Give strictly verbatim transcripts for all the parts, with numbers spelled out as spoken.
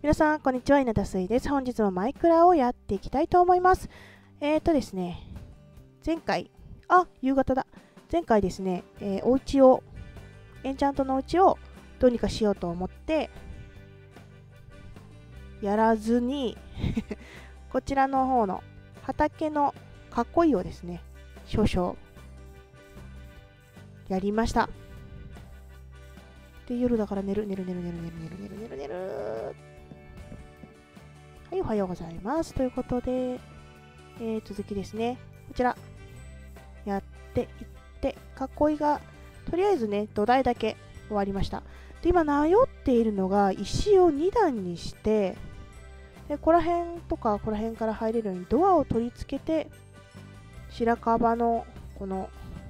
皆さん、こんにちは。稲田水です。本日もマイクラをやっていきたいと思います。えーとですね、前回、あ、夕方だ。前回ですね、えー、お家を、エンチャントのお家をどうにかしようと思って、やらずに、こちらの方の畑の囲いをですね、少々、やりました。で、夜だから寝る、寝る、寝る、寝る、寝る、寝る、寝る、寝る、寝る。はい、おはようございます。ということで、えー、続きですね。こちら、やっていって、囲いが、とりあえずね、土台だけ終わりました。で、今、迷っているのが、石をに段にして、で、ここら辺とか、ここら辺から入れるようにドアを取り付けて、白樺の、この、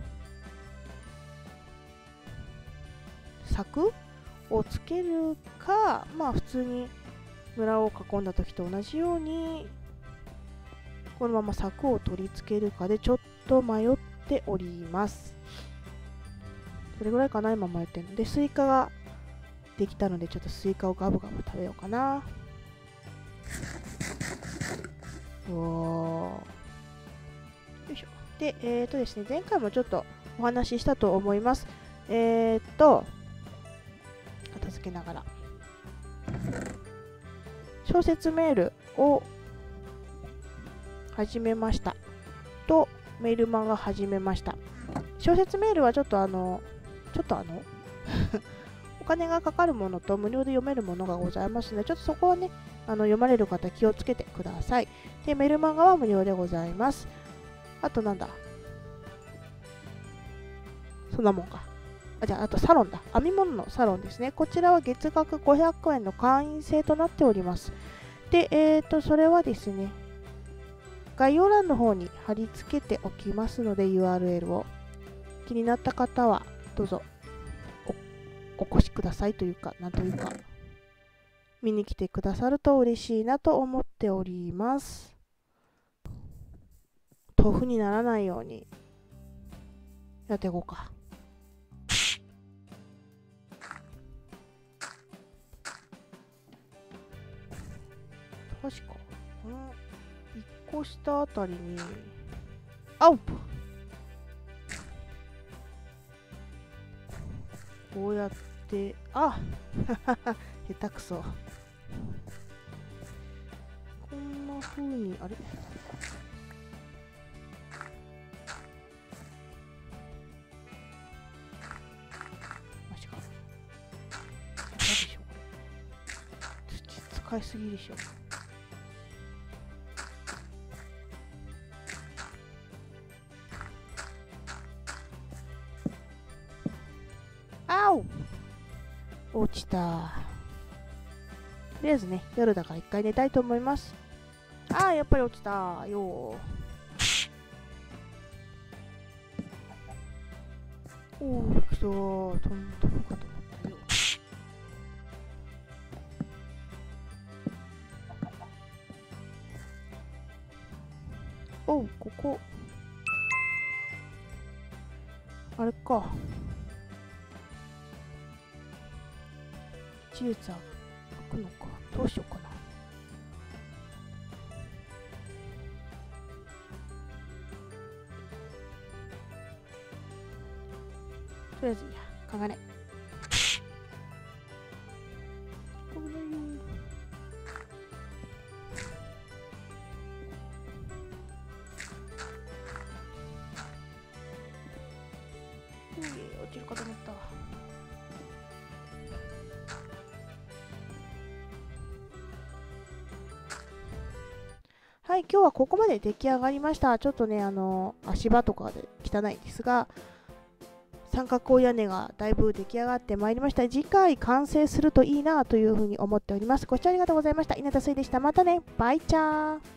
柵をつけるか、まあ、普通に、村を囲んだ時と同じようにこのまま柵を取り付けるかでちょっと迷っております。それぐらいかな、今迷ってるので。スイカができたのでちょっとスイカをガブガブ食べようかな。おー、よいしょ。で、えーとですね、前回もちょっとお話ししたと思います。えーと片付けながら小説メールを始めましたとメールマガ始めました。小説メールはちょっとあのちょっとあのお金がかかるものと無料で読めるものがございますので、ちょっとそこはね、あの読まれる方気をつけてください。で、メールマガは無料でございます。あとなんだ、そんなもんか。あ、じゃあ、あとサロンだ。編み物のサロンですね。こちらは月額ごひゃくえんの会員制となっております。で、えーと、それはですね、概要欄の方に貼り付けておきますので、ユーアールエル を。気になった方は、どうぞお、お越しくださいというか、なんというか、見に来てくださると嬉しいなと思っております。豆腐にならないように、やっていこうか。確か、このいっこ下あたりに、あっこうやって、あ下手くそ。こんな風に、あれマジか。どうでしょうこれ。土使いすぎでしょ。あお落ちた。とりあえずね、夜だから一回寝たいと思います。ああ、やっぱり落ちたよ。おお、くそー。飛ん飛ぶかと思ったよ。おう、ここ。あれか。地列開くのか。どうしようかな。とりあえずいいや。考えない。危ないよ。うえ、落ちるかと思った。はい、今日はここまで出来上がりました。ちょっとね、あの、足場とかで汚いですが、三角屋根がだいぶ出来上がってまいりました。次回完成するといいなというふうに思っております。ご視聴ありがとうございました。稲田水でした。またね。バイチャー。